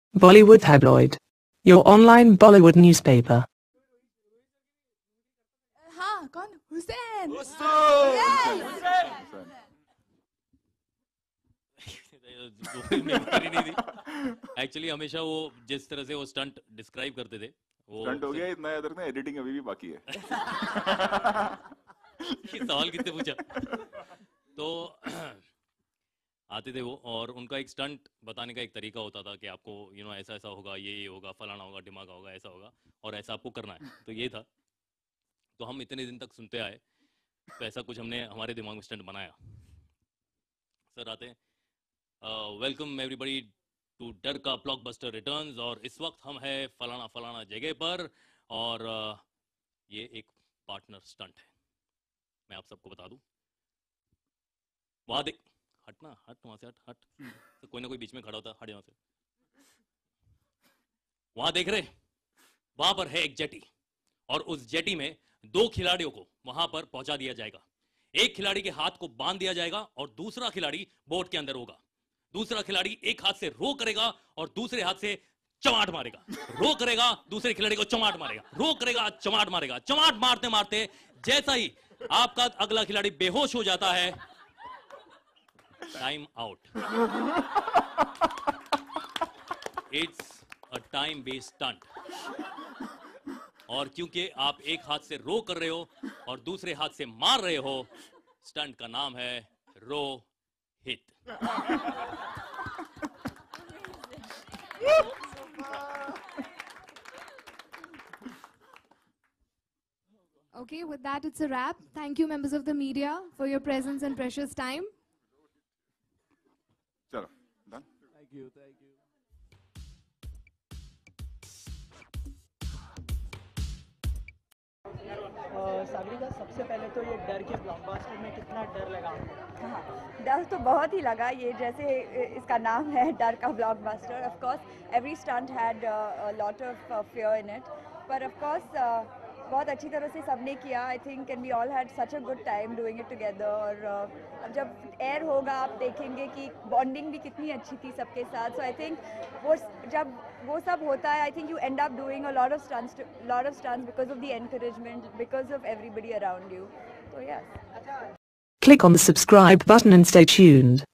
Bollywood Tabloid, your online Bollywood newspaper. हाँ कौन Hussain actually हमेशा वो जिस तरह से वो स्टंट डिस्क्राइब करते थे वो स्टंट हो गया इतना याद रखना, एडिटिंग अभी भी बाकी है। ये सवाल किसने पूछा? तो आते थे वो, और उनका एक स्टंट बताने का एक तरीका होता था कि आपको ऐसा ऐसा होगा, ये होगा, फलाना होगा, दिमाग होगा, ऐसा होगा और ऐसा आपको करना है। तो ये था, तो हम इतने दिन तक सुनते आए, तो ऐसा कुछ हमने हमारे दिमाग में स्टंट बनाया। सर आते हैं, वेलकम एवरीबडी टू डर का ब्लॉकबस्टर रिटर्न्स, और इस वक्त हम हैं फलाना फलाना जगह पर, और ये एक पार्टनर स्टंट है। मैं आप सबको बता दूं, वहां देख, हटना, हट वहां से, हट तो कोई ना कोई बीच में खड़ा होता, हट यहाँ से। वहां देख रहे, वहां पर है एक जेटी, और उस जेटी में 2 खिलाड़ियों को वहां पर पहुंचा दिया जाएगा। एक खिलाड़ी के हाथ को बांध दिया जाएगा और दूसरा खिलाड़ी बोट के अंदर होगा। दूसरा खिलाड़ी एक हाथ से रो करेगा और दूसरे हाथ से चमाट मारेगा। रो करेगा, दूसरे खिलाड़ी को चमाट मारेगा, रो करेगा, चमाट मारेगा। चमाट मारते मारते जैसा ही आपका अगला खिलाड़ी बेहोश हो जाता है, time out. It's a time based stunt, और क्योंकि आप एक हाथ से रो कर रहे हो और दूसरे हाथ से मार रहे हो, स्टंट का नाम है रो हिट। Okay, with that it's a wrap. Thank you members of the media for your presence and precious time. चलो डन। Thank you. सागरिका, सबसे पहले तो ये डर के ब्लॉकबस्टर में कितना डर लगा आपको? हाँ, डर तो बहुत ही लगा। ये जैसे इसका नाम है डर का blockbuster, of course every stunt had a lot of fear in it, पर ऑफ कोर्स बहुत अच्छी तरह से सबने किया। I think and we all had such a good time doing it together. और अब जब एयर होगा आप देखेंगे कि बॉन्डिंग भी कितनी अच्छी थी सबके साथ। सो आई थिंक वो जब वो सब होता है, I think you end up doing a lot of stunts because of the encouragement, because of everybody around you. So yes. Click on the subscribe button and stay tuned.